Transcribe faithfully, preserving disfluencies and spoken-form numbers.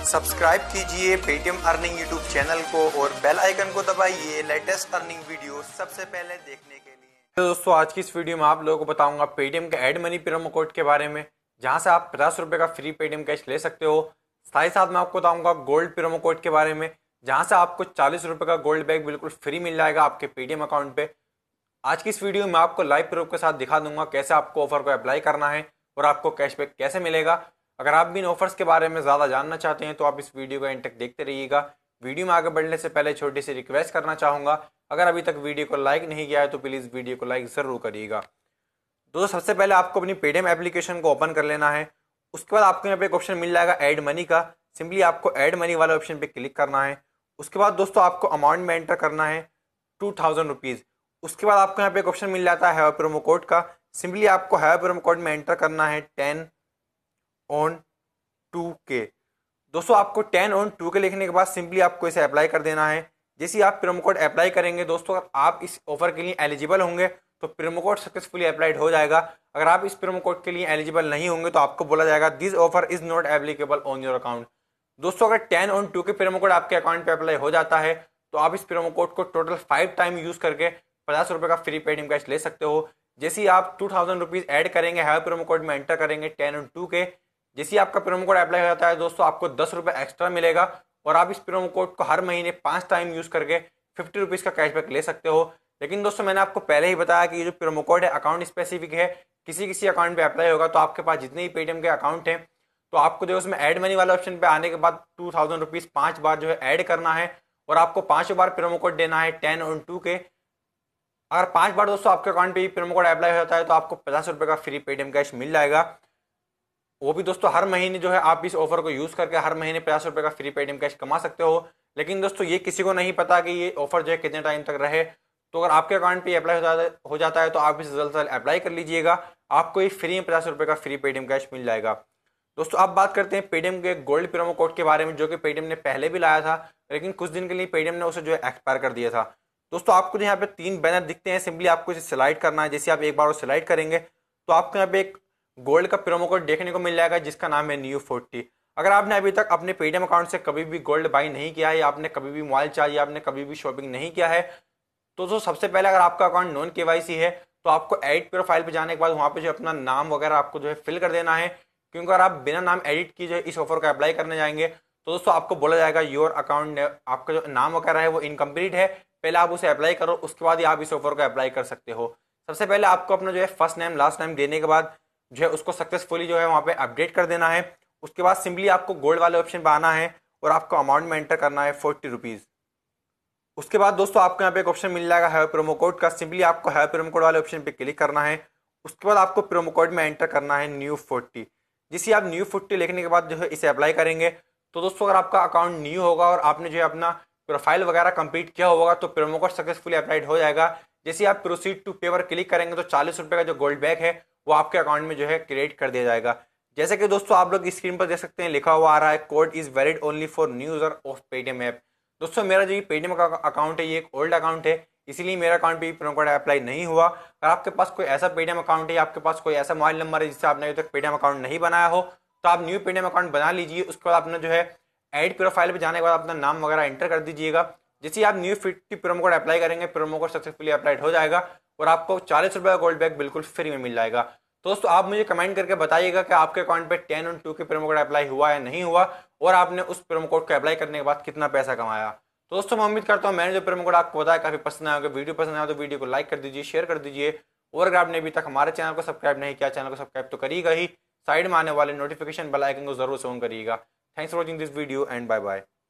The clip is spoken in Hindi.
सब्सक्राइब कीजिए पेटीएम अर्निंग यूट्यूब चैनल को और बेल आइकन को दबाइए लेटेस्ट अर्निंग वीडियो सबसे पहले देखने के लिए। तो दोस्तों आज की इस वीडियो में आप लोगों को बताऊंगा पेटीएम के ऐड मनी प्रोमो कोड के बारे में, जहां से आप पचास रुपए का फ्री पेटीएम कैश ले सकते हो। साथ ही साथ मैं आपको बताऊंगा गोल्ड प्रोमो कोड के बारे में, जहां से आपको चालीस रुपए का गोल्ड बैग बिल्कुल फ्री मिल जाएगा आपके पेटीएम अकाउंट पे। आज की इस वीडियो में मैं आपको लाइव प्रूफ के साथ दिखा दूंगा कैसे आपको ऑफर को अप्लाई करना है और आपको कैशबैक कैसे मिलेगा। अगर आप भी इन ऑफर्स के बारे में ज़्यादा जानना चाहते हैं तो आप इस वीडियो को एंड तक देखते रहिएगा। वीडियो में आगे बढ़ने से पहले छोटी सी रिक्वेस्ट करना चाहूँगा, अगर अभी तक वीडियो को लाइक नहीं किया है तो प्लीज़ वीडियो को लाइक ज़रूर करिएगा। दोस्तों सबसे पहले आपको अपनी पेटीएम एप्लीकेशन को ओपन कर लेना है। उसके बाद आपको यहाँ पे एक ऑप्शन मिल जाएगा ऐड मनी का। सिंपली आपको ऐड मनी वाले ऑप्शन पे क्लिक करना है। उसके बाद दोस्तों आपको अमाउंट में एंटर करना है टू थाउजेंड रुपीज़। उसके बाद आपको यहाँ पे एक ऑप्शन मिल जाता है हैव प्रोमो कोड का। सिंपली आपको हैव प्रोमो कोड में एंटर करना है टेन ऑन टू के। दोस्तों आपको टेन ऑन टू के लिखने के बाद सिंपली आपको इसे अप्लाई कर देना है। जैसे ही आप प्रोमो कोड अप्लाई करेंगे दोस्तों, अगर आप इस ऑफर के लिए एलिजिबल होंगे तो प्रोमो कोड सक्सेसफुली अप्लाइड हो जाएगा। अगर आप इस प्रोमो कोड के लिए एलिजिबल नहीं होंगे तो आपको बोला जाएगा this offer is not applicable on your account. दोस्तों अगर टेन ऑन टू के प्रोमो कोड आपके अकाउंट पे अप्लाई हो जाता है तो आप इस प्रोमो कोड को टोटल फाइव टाइम यूज करके पचास रुपए का फ्री पेटीएम कैश ले सकते हो। जैसे ही आप टू थाउजेंड रुपीज ऐड करेंगे, हैव प्रोमो कोड में एंटर करेंगे टेन ऑन टू के, जैसे ही आपका प्रोमो कोड अप्लाई हो जाता है दोस्तों आपको दस रुपए एक्स्ट्रा मिलेगा और आप इस प्रोमो कोड को हर महीने पांच टाइम यूज करके फिफ्टी रुपीज का कैशबैक ले सकते हो। लेकिन दोस्तों मैंने आपको पहले ही बताया कि ये जो प्रोमो कोड है अकाउंट स्पेसिफिक है, किसी किसी अकाउंट पे अप्लाई होगा। तो आपके पास जितने ही पेटीएम के अकाउंट हैं तो आपको जो उसमें ऐड मनी वाले ऑप्शन पे आने के बाद टू थाउजेंड रुपीज पांच बार जो है ऐड करना है और आपको पांचों बार प्रोमो कोड देना है टेन ऑन टू के। अगर पांच बार दोस्तों आपके अकाउंट पे ही प्रोमो कोड अप्लाई हो जाता है तो आपको पचास रुपए का फ्री पेटीएम कैश मिल जाएगा। वो भी दोस्तों हर महीने जो है आप इस ऑफर को यूज करके हर महीने पचास रुपए का फ्री पेटीएम कैश कमा सकते हो। लेकिन दोस्तों ये किसी को नहीं पता कि ये ऑफर जो है कितने टाइम तक रहे। तो अगर आपके अकाउंट पे अप्लाई हो जाता है तो आप इसे जल्द से जल्द अप्लाई कर लीजिएगा, आपको ये फ्री में पचास रुपए का फ्री पेटीएम कैश मिल जाएगा। दोस्तों अब बात करते हैं पेटीएम के गोल्ड प्रोमो कोड के बारे में, जो कि पेटीएम ने पहले भी लाया था लेकिन कुछ दिन के लिए पेटीएम ने उसे जो है एक्सपायर कर दिया था। दोस्तों आपको जो यहाँ पे तीन बैनर दिखते हैं, सिंपली आपको इसे सिलेक्ट करना है। जैसे आप एक बार वो सिलेक्ट करेंगे तो आपको यहाँ पे एक गोल्ड का प्रोमो कोड देखने को मिल जाएगा जिसका नाम है न्यू फोर्टी। अगर आपने अभी तक अपने पेटीएम अकाउंट से कभी भी गोल्ड बाई नहीं किया है या आपने कभी भी मोबाइल चार्ज या आपने कभी भी शॉपिंग नहीं किया है तो दोस्तों सबसे पहले अगर आपका अकाउंट नॉन केवाईसी है तो आपको एडिट प्रोफाइल पे जाने के बाद वहाँ पे जो अपना नाम वगैरह आपको जो है फिल कर देना है। क्योंकि अगर आप बिना नाम एडिट किए जो इस ऑफर का अप्लाई करने जाएंगे तो दोस्तों आपको बोला जाएगा योर अकाउंट, आपका जो नाम वगैरह है वो इनकम्प्लीट है, पहले आप उसे अप्लाई करो उसके बाद ही आप इस ऑफर को अप्लाई कर सकते हो। सबसे पहले आपको अपना जो है फर्स्ट नेम लास्ट नेम देने के बाद जो है उसको सक्सेसफुली जो है वहाँ पे अपडेट कर देना है। उसके बाद सिंपली आपको गोल्ड वाले ऑप्शन पे आना है और आपको अमाउंट में एंटर करना है फोर्टी रुपीज़। उसके बाद दोस्तों आपको यहाँ पे एक ऑप्शन मिल जाएगा हैव प्रोमो कोड का। सिंपली आपको हैव प्रोमो कोड वाले ऑप्शन पे क्लिक करना है। उसके बाद आपको प्रोमो कोड में एंटर करना है न्यू फोर्टी। जिसे आप न्यू फोर्टी लिखने के बाद जो है इसे अप्लाई करेंगे तो दोस्तों अगर आपका अकाउंट न्यू होगा और आपने जो है अपना प्रोफाइल वगैरह कंप्लीट किया होगा तो प्रोमो कोड सक्सेसफुली अप्लाइड हो जाएगा। जैसे आप प्रोसीड टू पे पर क्लिक करेंगे तो चालीस रुपये का जो गोल्ड बैग है वो आपके अकाउंट में जो है क्रिएट कर दिया जाएगा। जैसे कि दोस्तों आप लोग स्क्रीन पर देख सकते हैं लिखा हुआ आ रहा है code is valid only for new user of Paytm app. दोस्तों मेरा जो ये पेटीएम का अकाउंट है ये एक ओल्ड अकाउंट है, इसीलिए मेरा अकाउंट पे प्रोमो कोड अप्लाई नहीं हुआ। अगर आपके पास कोई ऐसा पेटीएम अकाउंट है, आपके पास कोई ऐसा मोबाइल नंबर है जिससे आपने अभी तक पेटीएम अकाउंट नहीं बनाया हो तो आप न्यू पेटीएम अकाउंट बना लीजिए। उसके बाद अपना जो है एड प्रोफाइल पे जाने के बाद अपना नाम वगैरह एंटर कर दीजिएगा। जैसे आप new fifty promo code apply करेंगे प्रोमो कोड सक्सेसफुली अप्लाइड हो जाएगा और आपको चालीस रुपये का गोल्ड बैग बिल्कुल फ्री में मिल जाएगा। तो दोस्तों आप मुझे कमेंट करके बताइएगा कि आपके अकाउंट पे टेन ऑन टू के प्रोमो कोड अप्लाई हुआ या नहीं हुआ और आपने उस प्रोमो कोड को अप्लाई करने के बाद कितना पैसा कमाया। तो दोस्तों मैं उम्मीद करता हूँ मैंने जो प्रोमो कोड आपको बताया काफी पसंद आया होगा। वीडियो पसंद आया तो वीडियो को लाइक कर दीजिए, शेयर कर दीजिए और अगर आपने अभी तक हमारे चैनल को सब्सक्राइब नहीं किया चैनल को सब्सक्राइब तो करिएगा ही, साइड में आने वाले नोटिफिकेशन बेल आइकन को जरूर से ऑन करिएगा। Thanks for watching this video and bye bye.